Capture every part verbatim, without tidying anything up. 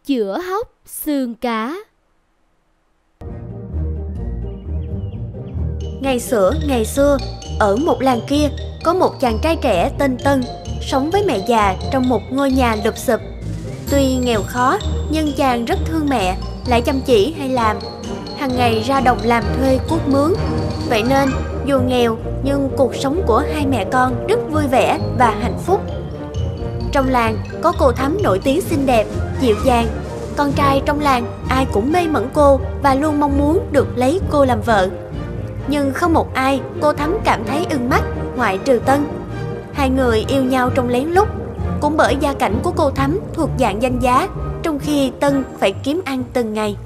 chữa hóc xương cá. Ngày xưa, ngày xưa, ở một làng kia, có một chàng trai trẻ tên Tân, sống với mẹ già trong một ngôi nhà lụp xụp. Tuy nghèo khó, nhưng chàng rất thương mẹ, lại chăm chỉ hay làm. Hằng ngày ra đồng làm thuê cuốc mướn. Vậy nên, dù nghèo, nhưng cuộc sống của hai mẹ con rất vui vẻ và hạnh phúc. Trong làng, có cô Thắm nổi tiếng xinh đẹp, dịu dàng. Con trai trong làng, ai cũng mê mẩn cô và luôn mong muốn được lấy cô làm vợ. Nhưng không một ai cô Thắm cảm thấy ưng mắt ngoại trừ Tân. Hai người yêu nhau trong lén lút. Cũng bởi gia cảnh của cô Thắm thuộc dạng danh giá, trong khi Tân phải kiếm ăn từng ngày.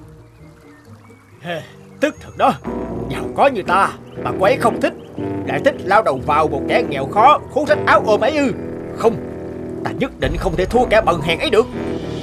Tức thật đó, giàu có như ta mà cô ấy không thích, lại thích lao đầu vào một kẻ nghèo khó khốn rách áo ôm ấy ư? Không, ta nhất định không thể thua kẻ bần hèn ấy được.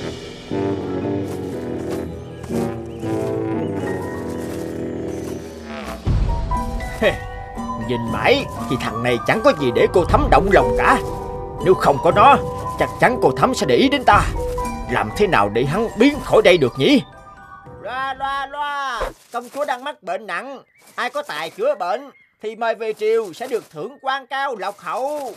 Nhìn mãi thì thằng này chẳng có gì để cô Thắm động lòng cả. Nếu không có nó, chắc chắn cô Thắm sẽ để ý đến ta. Làm thế nào để hắn biến khỏi đây được nhỉ? Loa loa loa, công chúa đang mắc bệnh nặng. Ai có tài chữa bệnh thì mời về triều sẽ được thưởng quan cao lộc hậu.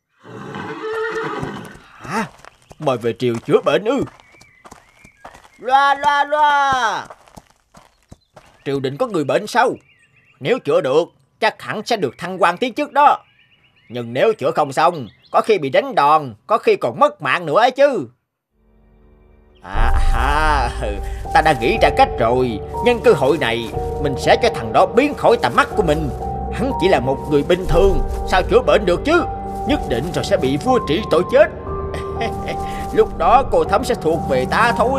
Hả? Mời về triều chữa bệnh ư? Loa loa loa, triều đình có người bệnh sao? Nếu chữa được, chắc hẳn sẽ được thăng quan tiến chức đó. Nhưng nếu chữa không xong, có khi bị đánh đòn, có khi còn mất mạng nữa ấy chứ. À, à, ta đã nghĩ ra cách rồi. Nhân cơ hội này, mình sẽ cho thằng đó biến khỏi tầm mắt của mình. Hắn chỉ là một người bình thường, sao chữa bệnh được chứ? Nhất định rồi sẽ bị vua trị tội chết. Lúc đó cô Thắm sẽ thuộc về ta thôi.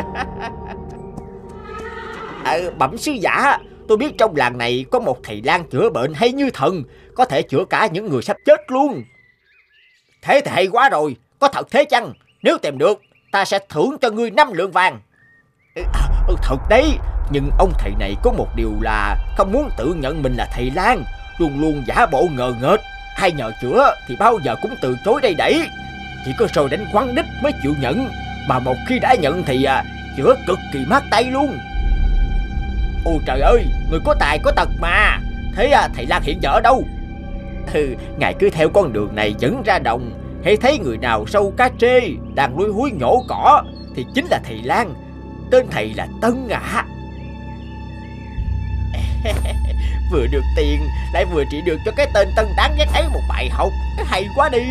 À, bẩm sứ giả, tôi biết trong làng này có một thầy lang chữa bệnh hay như thần, có thể chữa cả những người sắp chết luôn. Thế thì hay quá rồi, có thật thế chăng? Nếu tìm được, ta sẽ thưởng cho ngươi năm lượng vàng. À, thật đấy, nhưng ông thầy này có một điều là không muốn tự nhận mình là thầy lang, luôn luôn giả bộ ngờ nghệch. Hay nhờ chữa thì bao giờ cũng từ chối đầy đẩy, chỉ có rồi đánh quán đích mới chịu nhận. Mà một khi đã nhận thì à, chữa cực kỳ mát tay luôn. Ôi trời ơi, người có tài có tật mà. Thế à, thầy lang hiện giờ ở đâu? Ừ, ngài cứ theo con đường này dẫn ra đồng, hễ thấy người nào sâu cá trê đang lúi húi nhổ cỏ thì chính là thầy lang. Tên thầy là Tân ạ. À. Vừa được tiền lại vừa trị được cho cái tên Tân đáng ghét ấy một bài học. Hay quá đi.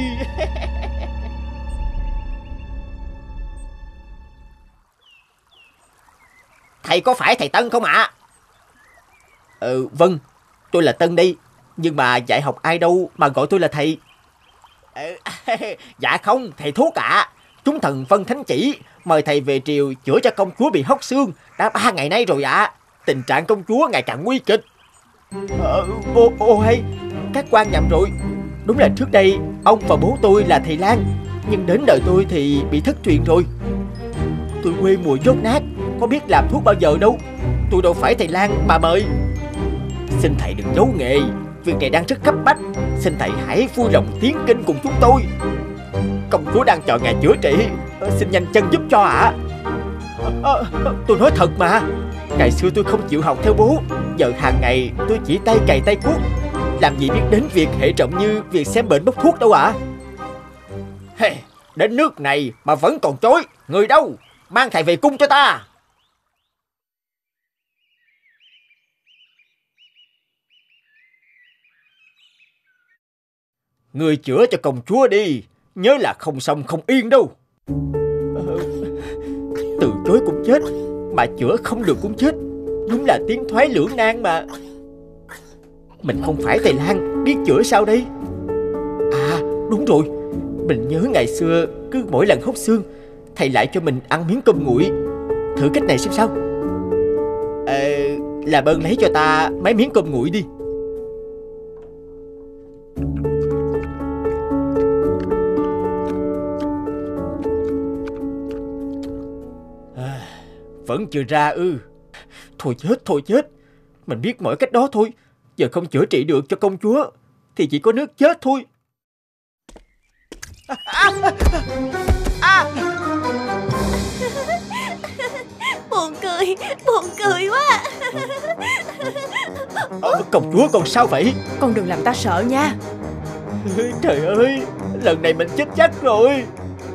Thầy có phải thầy Tân không ạ? À? Ừ, vâng, tôi là Tân đây. Nhưng mà dạy học ai đâu mà gọi tôi là thầy. Ừ, dạ không, thầy thuốc ạ. À. Chúng thần phân thánh chỉ mời thầy về triều chữa cho công chúa bị hóc xương đã ba ngày nay rồi ạ. À. Tình trạng công chúa ngày càng nguy kịch. Ờ, ô, ô hay, các quan nhầm rồi. Đúng là trước đây ông và bố tôi là thầy lang, nhưng đến đời tôi thì bị thất truyền rồi. Tôi quê mùa dốt nát, có biết làm thuốc bao giờ đâu. Tôi đâu phải thầy lang mà mời. Xin thầy đừng giấu nghề, việc này đang rất cấp bách. Xin thầy hãy vui lòng tiến kinh cùng chúng tôi. Công chúa đang chờ ngài chữa trị, xin nhanh chân giúp cho ạ. À. À, tôi nói thật mà. Ngày xưa tôi không chịu học theo bố, giờ hàng ngày tôi chỉ tay cày tay cuốc, làm gì biết đến việc hệ trọng như việc xem bệnh bốc thuốc đâu ạ. À. Hey, đến nước này mà vẫn còn chối. Người đâu? Mang thầy về cung cho ta. Người chữa cho công chúa đi, nhớ là không xong không yên đâu. Ờ, từ chối cũng chết, mà chữa không được cũng chết. Đúng là tiến thoái lưỡng nan mà. Mình không phải thầy lang, biết chữa sao đây? À đúng rồi, mình nhớ ngày xưa cứ mỗi lần hóc xương, thầy lại cho mình ăn miếng cơm nguội. Thử cách này xem sao. Ờ, làm ơn lấy cho ta mấy miếng cơm nguội đi. Vẫn chưa ra ư? Thôi chết, thôi chết. Mình biết mọi cách đó thôi. Giờ không chữa trị được cho công chúa thì chỉ có nước chết thôi. À, à, à. ơi, buồn cười quá. Ờ, công chúa con sao vậy? Con đừng làm ta sợ nha. Trời ơi, lần này mình chết chắc rồi.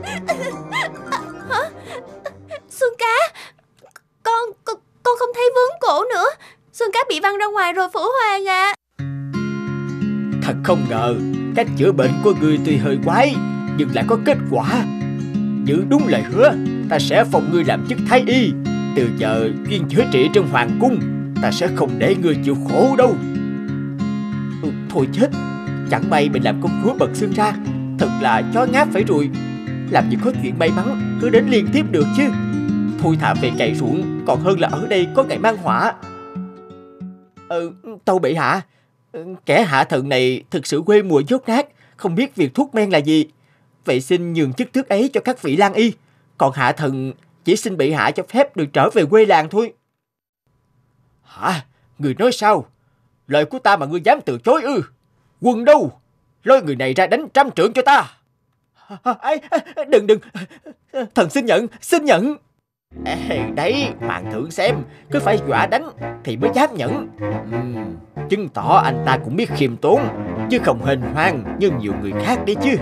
Hả? Xương cá, con, con con không thấy vướng cổ nữa. Xương cá bị văng ra ngoài rồi Phụ Hoàng à. Thật không ngờ cách chữa bệnh của ngươi tuy hơi quái nhưng lại có kết quả. Giữ đúng lời hứa, ta sẽ phong ngươi làm chức thái y. Từ giờ chuyên chữa trị trong hoàng cung, ta sẽ không để ngươi chịu khổ đâu. Ừ, thôi chết, chẳng may mình làm công chúa bật xương ra, thật là chó ngáp phải rồi. Làm gì có chuyện may mắn cứ đến liên tiếp được chứ. Thôi thà về cày ruộng còn hơn là ở đây có ngày mang họa. Ừ, tâu bệ hạ, kẻ hạ thần này thực sự quê mùa dốt nát, không biết việc thuốc men là gì. Vậy xin nhường chức tước ấy cho các vị lang y. Còn hạ thần chỉ xin bệ hạ cho phép được trở về quê làng thôi. Hả? Người nói sao? Lời của ta mà ngươi dám từ chối ư? Quân đâu? Lôi người này ra đánh trăm trượng cho ta. Đừng đừng, thần xin nhận, xin nhận. Ê, đấy, hoàng thượng xem, cứ phải dọa đánh thì mới dám nhận. uhm, Chứng tỏ anh ta cũng biết khiêm tốn, chứ không hên hoang như nhiều người khác đấy chứ.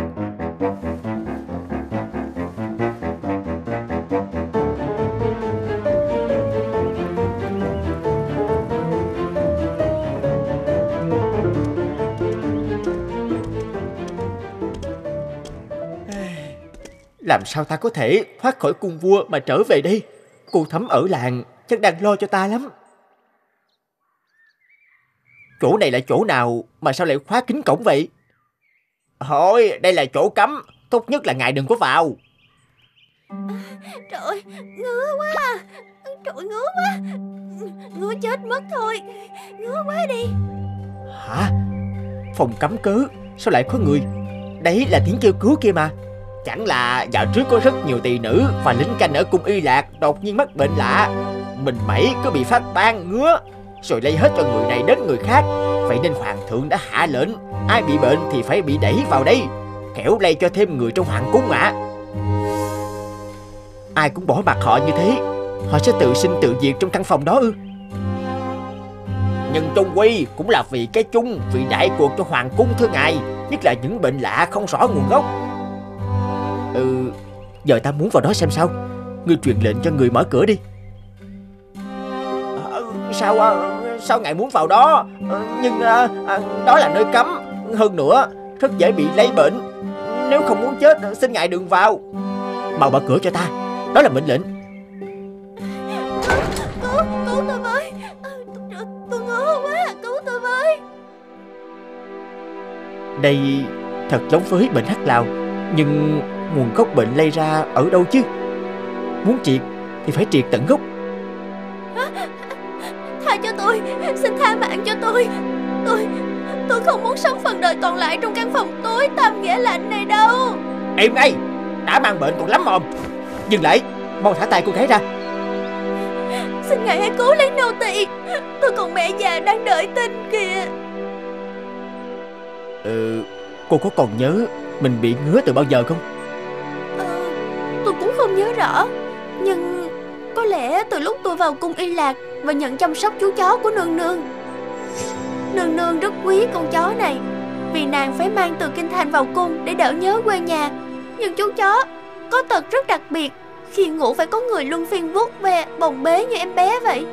Làm sao ta có thể thoát khỏi cung vua mà trở về đây? Cô Thấm ở làng chắc đang lo cho ta lắm. Chỗ này là chỗ nào mà sao lại khóa kín cổng vậy? Thôi, đây là chỗ cấm, tốt nhất là ngài đừng có vào. Trời ơi, ngứa quá. Trời ơi, ngứa quá. Ngứa chết mất thôi. Ngứa quá đi. Hả? Phòng cấm cớ, sao lại có người? Đấy là tiếng kêu cứu kia mà. Chẳng là dạo trước có rất nhiều tỳ nữ và lính canh ở cung Y Lạc đột nhiên mắc bệnh lạ. Mình mẩy cứ bị phát ban ngứa, rồi lây hết cho người này đến người khác. Vậy nên hoàng thượng đã hạ lệnh, ai bị bệnh thì phải bị đẩy vào đây, kẻo lây cho thêm người trong hoàng cung ạ. À. Ai cũng bỏ mặc họ như thế, họ sẽ tự sinh tự diệt trong căn phòng đó ư? Nhưng chung quy cũng là vì cái chung, vì đại cuộc cho hoàng cung thưa ngài, nhất là những bệnh lạ không rõ nguồn gốc. Ừ, giờ ta muốn vào đó xem sao. Ngươi truyền lệnh cho người mở cửa đi. À, sao sao ngài muốn vào đó? À, nhưng à, à, đó là nơi cấm. Hơn nữa rất dễ bị lây bệnh. Nếu không muốn chết xin ngài đừng vào. Mau mở cửa cho ta, đó là mệnh lệnh. Cứu, cứu tôi với. Tôi, tôi ngứa quá, cứu tôi với. Đây thật giống với bệnh hắc lào, nhưng nguồn gốc bệnh lây ra ở đâu chứ? Muốn triệt thì phải triệt tận gốc. Tha cho tôi, xin tha mạng cho tôi. Tôi Tôi không muốn sống phần đời còn lại trong căn phòng tối tăm nghĩa lạnh này đâu. Im ngay, đã mang bệnh còn lắm mồm. Dừng lại, mau thả tay cô gái ra. Xin ngài hãy cứu lấy nô tỳ. Tôi còn mẹ già đang đợi tin kìa. Ừ, cô có còn nhớ mình bị ngứa từ bao giờ không? Ờ, tôi cũng không nhớ rõ. Nhưng có lẽ từ lúc tôi vào cung Y Lạc và nhận chăm sóc chú chó của nương nương. Nương nương rất quý con chó này, vì nàng phải mang từ kinh thành vào cung để đỡ nhớ quê nhà. Nhưng chú chó có tật rất đặc biệt, khi ngủ phải có người luân phiên vuốt ve bồng bế như em bé vậy.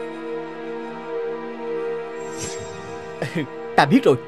Ta biết rồi.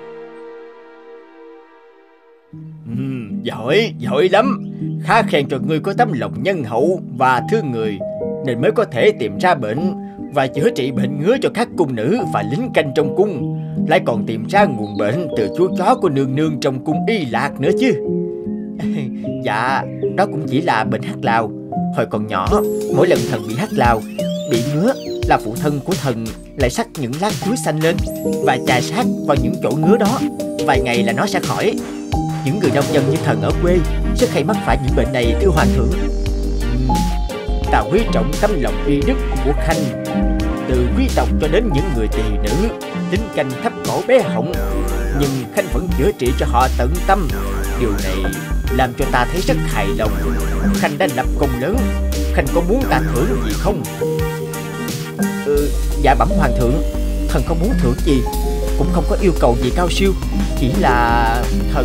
Ừ, giỏi, giỏi lắm. Khá khen cho ngươi có tấm lòng nhân hậu và thương người, nên mới có thể tìm ra bệnh và chữa trị bệnh ngứa cho các cung nữ và lính canh trong cung. Lại còn tìm ra nguồn bệnh từ chú chó của nương nương trong cung Y Lạc nữa chứ. Dạ, đó cũng chỉ là bệnh hắc lào. Hồi còn nhỏ, mỗi lần thần bị hắc lào, bị ngứa là phụ thân của thần lại xắt những lát chuối xanh lên và chà sát vào những chỗ ngứa đó. Vài ngày là nó sẽ khỏi. Những người nông dân như thần ở quê rất hay mắc phải những bệnh này thưa hoàng thượng. uhm, Ta quý trọng tấm lòng y đức của Khanh, từ quý tộc cho đến những người tỳ nữ, lính canh thấp cổ bé họng, nhưng Khanh vẫn chữa trị cho họ tận tâm. Điều này làm cho ta thấy rất hài lòng. Khanh đã lập công lớn, Khanh có muốn ta thưởng gì không? Dạ bẩm hoàng thượng, thần không muốn thưởng gì, cũng không có yêu cầu gì cao siêu. Chỉ là thần...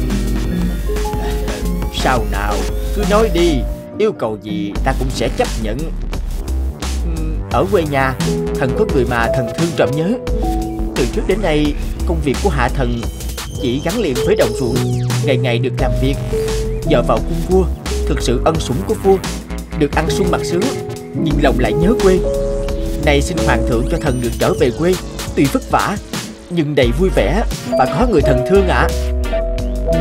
Sao nào, cứ nói đi, yêu cầu gì ta cũng sẽ chấp nhận. Ở quê nhà, thần có người mà thần thương trộm nhớ. Từ trước đến nay, công việc của hạ thần chỉ gắn liền với đồng ruộng, ngày ngày được làm việc, nhờ vào cung vua, thực sự ân sủng của vua, được ăn sung mặc sướng, nhưng lòng lại nhớ quê. Nay xin hoàng thượng cho thần được trở về quê, tuy vất vả nhưng đầy vui vẻ và có người thần thương ạ. À.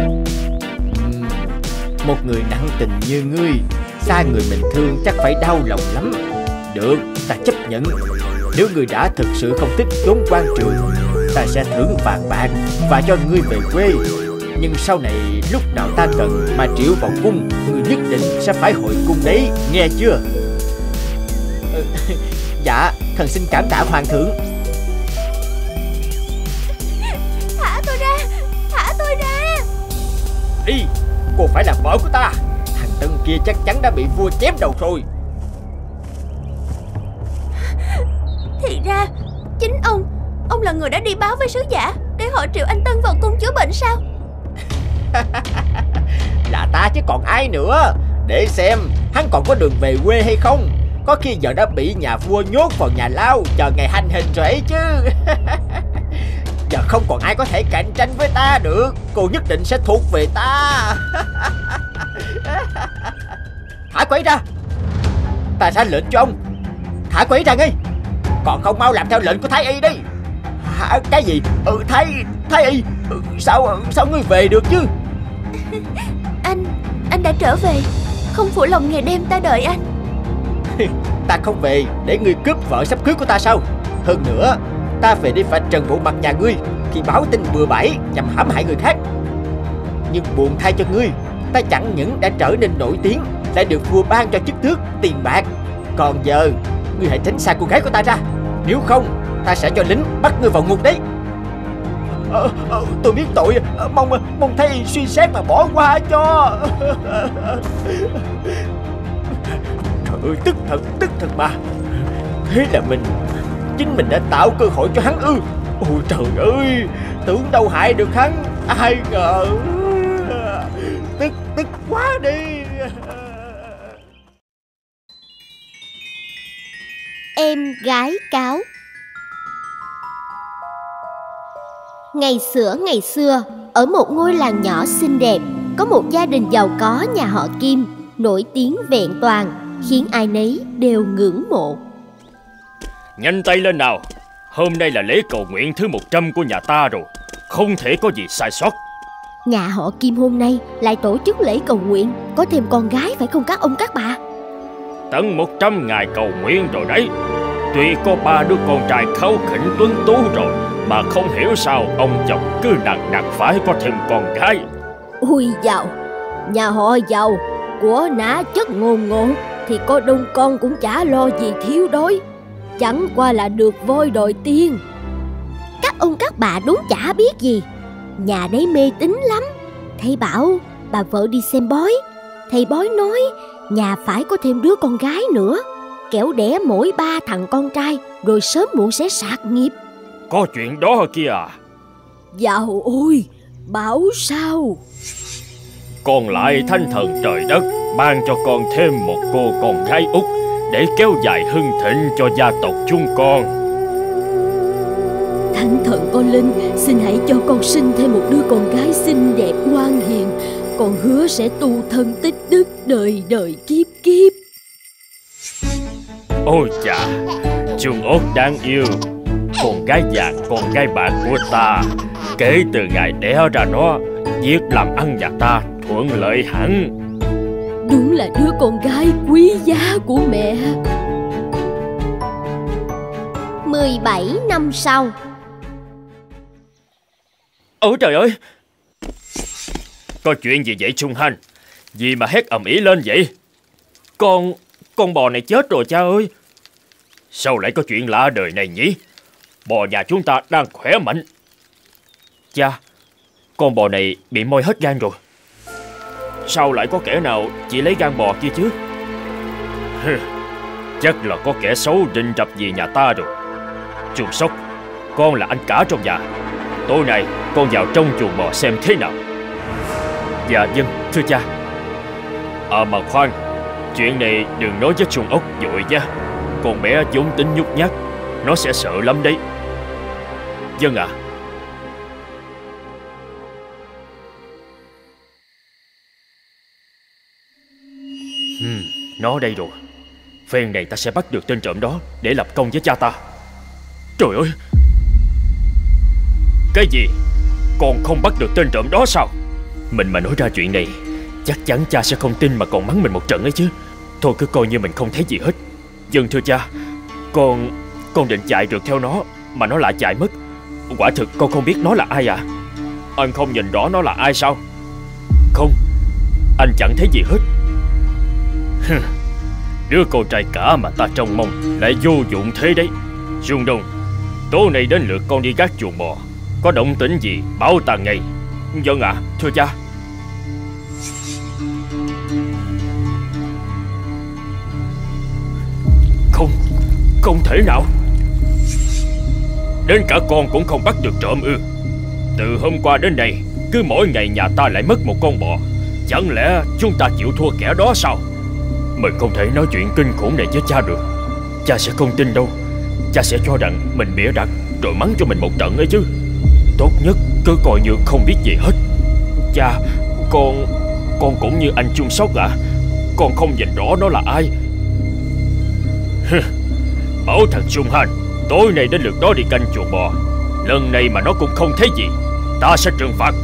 Một người nặng tình như ngươi, xa người mình thương chắc phải đau lòng lắm. Được, ta chấp nhận. Nếu ngươi đã thực sự không thích chốn quan trường, ta sẽ thưởng vàng bạc và cho ngươi về quê. Nhưng sau này lúc nào ta cần mà triệu vào cung, ngươi nhất định sẽ phải hồi cung đấy, nghe chưa? Ừ, dạ, thần xin cảm tạ hoàng thượng. Thả tôi ra, thả tôi ra. Đi, cô phải là vợ của ta. Thằng Tân kia chắc chắn đã bị vua chém đầu rồi. Thì ra, chính ông, ông là người đã đi báo với sứ giả để họ triệu anh Tân vào cung chữa bệnh sao? Là ta chứ còn ai nữa. Để xem hắn còn có đường về quê hay không. Có khi giờ đã bị nhà vua nhốt vào nhà lao, chờ ngày hành hình rồi ấy chứ. Giờ không còn ai có thể cạnh tranh với ta được. Cô nhất định sẽ thuộc về ta. Thả cô ấy ra. Ta ra lệnh cho ông. Thả cô ấy ra ngay. Còn không mau làm theo lệnh của Thái Y đi. Hả? Cái gì? Ừ, Thái Thái Y. Ừ, sao sao ngươi về được chứ? Anh Anh đã trở về, không phụ lòng ngày đêm ta đợi anh. Ta không về để ngươi cướp vợ sắp cưới của ta sao? Hơn nữa, ta về để vạch trần bộ mặt nhà ngươi khi báo tin bừa bãi nhằm hãm hại người khác. Nhưng buồn thay cho ngươi, ta chẳng những đã trở nên nổi tiếng, lại được vua ban cho chức tước, tiền bạc. Còn giờ, ngươi hãy tránh xa cô gái của ta ra. Nếu không, ta sẽ cho lính bắt ngươi vào ngục đấy. Ờ, ờ, tôi biết tội, mong mong thấy suy xét mà bỏ qua cho. Trời ơi, tức thật, tức thật mà. Thế là mình, chính mình đã tạo cơ hội cho hắn ư? Ôi trời ơi, tưởng đâu hại được hắn, ai ngờ. Tức, tức quá đi. Em gái cáo. Ngày xưa ngày xưa, ở một ngôi làng nhỏ xinh đẹp, có một gia đình giàu có nhà họ Kim, nổi tiếng vẹn toàn, khiến ai nấy đều ngưỡng mộ. Nhanh tay lên nào, hôm nay là lễ cầu nguyện thứ một trăm của nhà ta rồi, không thể có gì sai sót. Nhà họ Kim hôm nay lại tổ chức lễ cầu nguyện, có thêm con gái phải không các ông các bà? Tận một trăm ngày cầu nguyện rồi đấy. Tuy có ba đứa con trai kháu khỉnh tuấn tú rồi, mà không hiểu sao ông chồng cứ nặng nặng phải có thêm con gái. Ui giàu, nhà họ giàu, của nã chất ngồn ngộn, thì có đông con cũng chả lo gì thiếu đói. Chẳng qua là được voi đòi tiên. Các ông các bà đúng chả biết gì. Nhà đấy mê tín lắm. Thầy bảo bà vợ đi xem bói, thầy bói nói nhà phải có thêm đứa con gái nữa, kẻo đẻ mỗi ba thằng con trai, rồi sớm muộn sẽ sạt nghiệp. Có chuyện đó kia à? Dạo ôi, bảo sao? Còn lại Thánh Thần trời đất ban cho con thêm một cô con gái út, để kéo dài hưng thịnh cho gia tộc chúng con. Thánh Thần con linh, xin hãy cho con sinh thêm một đứa con gái xinh đẹp ngoan hiền. Con hứa sẽ tu thân tích đức đời đời kiếp kiếp. Ôi chà, Chuông ốt đáng yêu, con gái vàng con gái bạc của ta. Kể từ ngày đẻ ra nó, việc làm ăn nhà ta thuận lợi hẳn. Đúng là đứa con gái quý giá của mẹ. mười bảy năm sau. Ôi trời ơi, có chuyện gì vậy Trung Hành? Gì mà hét ầm ĩ lên vậy? Con, con bò này chết rồi cha ơi. Sao lại có chuyện lạ đời này nhỉ? Bò nhà chúng ta đang khỏe mạnh. Cha, con bò này bị moi hết gan rồi. Sao lại có kẻ nào chỉ lấy gan bò kia chứ? Chắc là có kẻ xấu rình rập về nhà ta rồi. Chuồng sóc, con là anh cả trong nhà. Tối nay con vào trong chuồng bò xem thế nào. Dạ vâng, thưa cha. À mà khoan, chuyện này đừng nói với chuồng ốc vội nha. Con bé vốn tính nhút nhát, nó sẽ sợ lắm đấy. Vâng ạ. À. Hmm, nó đây rồi. Phen này ta sẽ bắt được tên trộm đó để lập công với cha ta. Trời ơi! Cái gì? Con không bắt được tên trộm đó sao? Mình mà nói ra chuyện này, chắc chắn cha sẽ không tin mà còn mắng mình một trận ấy chứ. Thôi cứ coi như mình không thấy gì hết. Vâng thưa cha. Con... Con định chạy rượt theo nó mà nó lại chạy mất. Quả thực con không biết nó là ai à? Anh không nhìn rõ nó là ai sao? Không, anh chẳng thấy gì hết. Đứa con trai cả mà ta trông mong lại vô dụng thế đấy. Dung Đông, tối nay đến lượt con đi gác chuồng bò. Có động tĩnh gì báo ta ngay. Vâng ạ, à, thưa cha. Không, không thể nào. Đến cả con cũng không bắt được trộm ư? Từ hôm qua đến nay, cứ mỗi ngày nhà ta lại mất một con bò. Chẳng lẽ chúng ta chịu thua kẻ đó sao? Mình không thể nói chuyện kinh khủng này với cha được. Cha sẽ không tin đâu. Cha sẽ cho rằng mình bịa đặt rồi mắng cho mình một trận ấy chứ. Tốt nhất cứ coi như không biết gì hết. Cha, con... Con cũng như anh Chung Sóc ạ. À? Con không nhìn rõ nó là ai. Bảo thằng Chung Han, tối nay đến lượt đó đi canh chuồng bò. Lần này mà nó cũng không thấy gì, ta sẽ trừng phạt.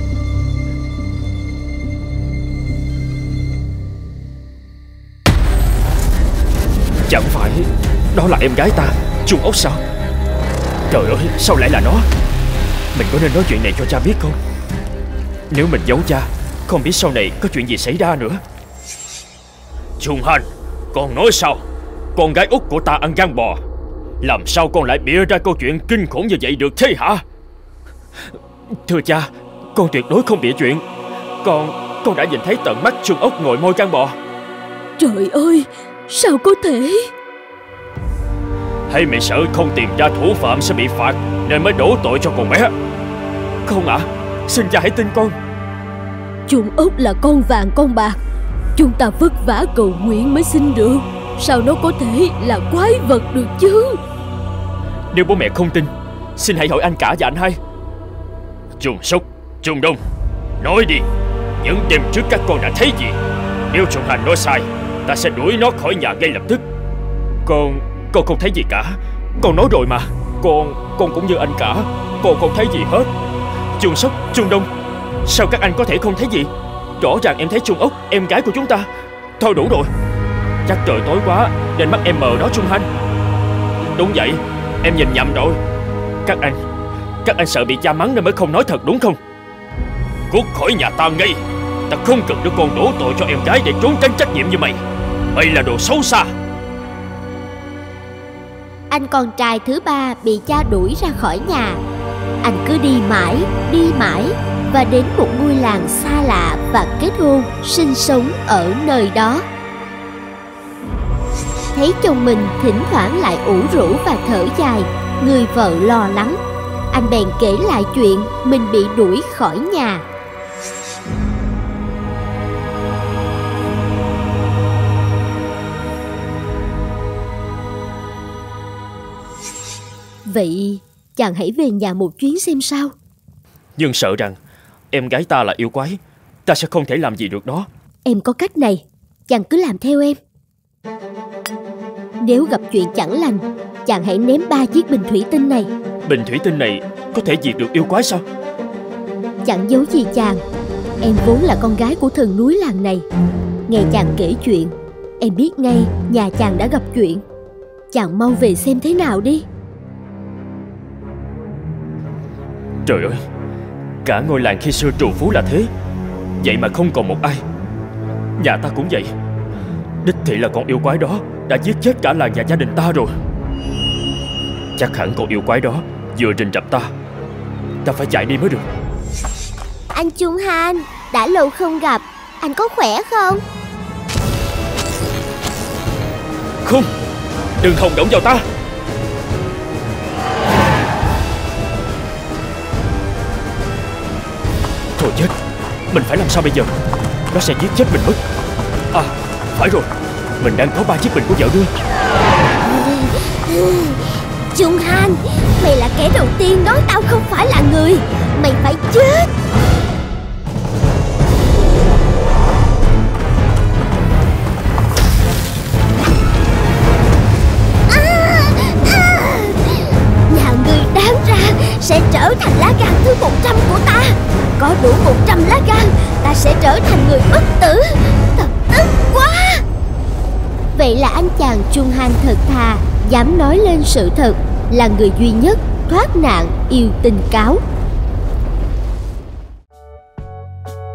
Chẳng phải đó là em gái ta, Chung Ốc sao? Trời ơi, sao lại là nó? Mình có nên nói chuyện này cho cha biết không? Nếu mình giấu cha, không biết sau này có chuyện gì xảy ra nữa. Chung Han, con nói sao? Con gái út của ta ăn gan bò. Làm sao con lại bịa ra câu chuyện kinh khủng như vậy được thế hả? Thưa cha, con tuyệt đối không bịa chuyện. Con, con đã nhìn thấy tận mắt Chung Ốc ngồi môi gan bò. Trời ơi, sao có thể? Hay mẹ sợ không tìm ra thủ phạm sẽ bị phạt nên mới đổ tội cho con bé? Không ạ, à, xin cha hãy tin con. Chung Ốc là con vàng con bạc. Chúng ta vất vả cầu nguyện mới sinh được. Sao nó có thể là quái vật được chứ? Nếu bố mẹ không tin, xin hãy hỏi anh cả và anh hai. Chung Sóc, Chung Đông, nói đi. Những đêm trước các con đã thấy gì? Nếu Chung Han nói sai, ta sẽ đuổi nó khỏi nhà ngay lập tức. Con... Con không thấy gì cả. Con nói rồi mà. Con... Con cũng như anh cả. Con không thấy gì hết. Chung Sóc, Chung Đông, sao các anh có thể không thấy gì? Rõ ràng em thấy Chung Ốc, em gái của chúng ta. Thôi đủ rồi. Chắc trời tối quá nên mắt em mờ đó Chung Han. Đúng vậy, em nhìn nhầm rồi. Các anh Các anh sợ bị cha mắng nên mới không nói thật đúng không? Cút khỏi nhà ta ngay. Ta không cần đứa con đổ tội cho em gái để trốn tránh trách nhiệm như mày. Mày là đồ xấu xa. Anh con trai thứ ba bị cha đuổi ra khỏi nhà. Anh cứ đi mãi, đi mãi và đến một ngôi làng xa lạ và kết hôn, sinh sống ở nơi đó. Thấy chồng mình thỉnh thoảng lại ủ rũ và thở dài, người vợ lo lắng. Anh bèn kể lại chuyện mình bị đuổi khỏi nhà. Vậy chàng hãy về nhà một chuyến xem sao. Nhưng sợ rằng em gái ta là yêu quái, ta sẽ không thể làm gì được đó. Em có cách này, chàng cứ làm theo em. Nếu gặp chuyện chẳng lành, chàng hãy ném ba chiếc bình thủy tinh này. Bình thủy tinh này có thể diệt được yêu quái sao? Chẳng giấu gì chàng, em vốn là con gái của thần núi làng này. Nghe chàng kể chuyện, em biết ngay nhà chàng đã gặp chuyện. Chàng mau về xem thế nào đi. Trời ơi, cả ngôi làng khi xưa trù phú là thế, vậy mà không còn một ai. Nhà ta cũng vậy. Đích thị là con yêu quái đó đã giết chết cả làng nhà gia đình ta rồi. Chắc hẳn con yêu quái đó vừa rình rập ta. Ta phải chạy đi mới được. Anh Chung Han, đã lâu không gặp. Anh có khỏe không? Không, đừng hòng động vào ta. Thôi chết, mình phải làm sao bây giờ? Nó sẽ giết chết mình mất. À, phải rồi, mình đang có ba chiếc bình của vợ đưa. Chung Han, mày là kẻ đầu tiên nói tao không phải là người. Mày phải chết. Nhà ngươi đáng ra sẽ trở thành lá gan thứ một trăm của ta. Có đủ một trăm lá gan, ta sẽ trở thành người bất tử. Thật tức quá. Vậy là anh chàng Chung Han thật thà, dám nói lên sự thật, là người duy nhất thoát nạn yêu tình cáo.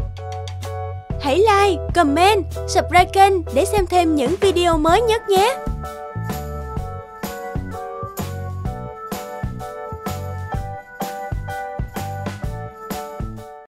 Hãy like, comment, subscribe kênh để xem thêm những video mới nhất nhé.